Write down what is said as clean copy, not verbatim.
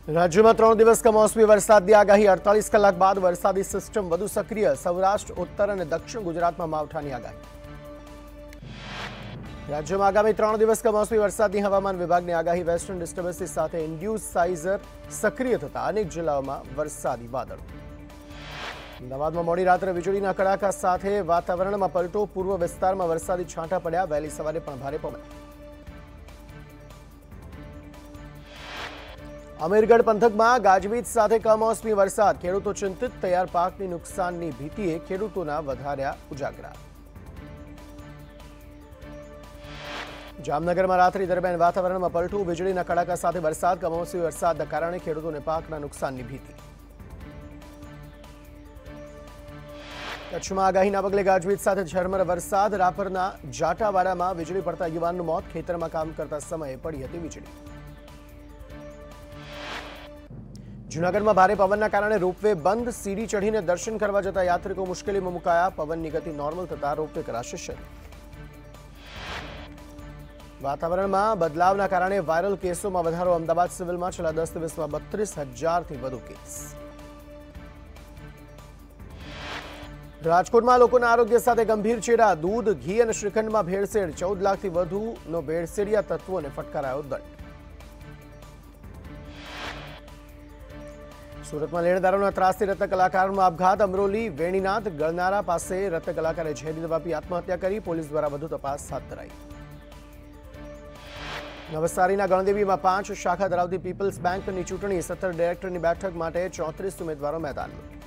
રાજ્યમાં 3 દિવસ કમોસમી વરસાદની આગાહી 48 કલાક બાદ વરસાદી સિસ્ટમ વધુ સક્રિય સૌરાષ્ટ્ર ઉત્તર અને દક્ષિણ ગુજરાતમાં માવઠાની આગાહી રાજ્યમાં આગામી 3 દિવસ કમોસમી વરસાદની હવામાન વિભાગની આગાહી વેસ્ટર્ન ડિસ્ટર્બન્સની સાથે ઇન્ડ્યુસ સાઇઝર સક્રિય થતા અનેક જિલ્લાઓમાં વરસાદી વાદળો અમદાવાદમાં મોડી રાત્રે વીજળીના કડાકા સાથે વાતાવરણમાં પલટો પૂર્વ વિસ્તારમાં વરસાદી છાંટા પડ્યા વહેલી સવારે પણ ભારે પવન અમીરગઢ પંથકમાં ગાજવીજ સાથે કમોસમી વરસાદ ખેડૂતો ચિંતિત તૈયાર પાકની નુકસાનની ભીતિએ ખેડૂતોના વધાર્યા ઉજાગરા જામનગરમાં રાત્રિ દરમિયાન વાતાવરણમાં પલટું વીજળીના કડાકા સાથે વરસાદ કમોસમી વરસાદના કારણે ખેડૂતોને પાકના નુકસાનની ભીતિ કચ્છમાં આગાહીના પગલે ગાજવીજ સાથે ઝરમર વરસાદ રાપરના જાટાવાડામાં વીજળી પડતા યુવાનનું મોત ખેતરમાં કામ કરતા સમયે પડી હતી વીજળી જૂનાગઢમાં ભારે પવનના કારણે રોપવે બંધ સીડી ચઢીને દર્શન કરવા જતા યાત્રિકો મુશ્કેલીમાં મુકાયા પવનની ગતિ નોર્મલ થતા રોપવે કરાશે શરૂ વાતાવરણમાં બદલાવના કારણે વાયરલ કેસોમાં વધારો અમદાવાદ સિવિલમાં છેલ્લા 10 દિવસમાં 32,000થી વધુ કેસ રાજકોટમાં લોકોના આરોગ્ય સાથે ગંભીર ચેડા દૂધ ઘી અને શ્રીખંડમાં ભેળસેળ 14 લાખથી વધુનો ભેળસેળિયા તત્વોને ફટકારાયો દંડ સુરતમાં લેણદારોના ત્રાસથી રત્ન કલાકારનો આપઘાત અમરોલી વેણીનાથ ગળનારા પાસે રત્ન કલાકારે ઝેરી દવા પી આત્મહત્યા કરી પોલીસ દ્વારા વધુ તપાસ હાથ ધરાઈ નવસારીના ગણદેવીમાં 5 શાખા ધરાવતી પીપલ્સ બેંકની ચૂંટણી 17 ડાયરેક્ટરની બેઠક માટે 34 ઉમેદવારો મેદાનમાં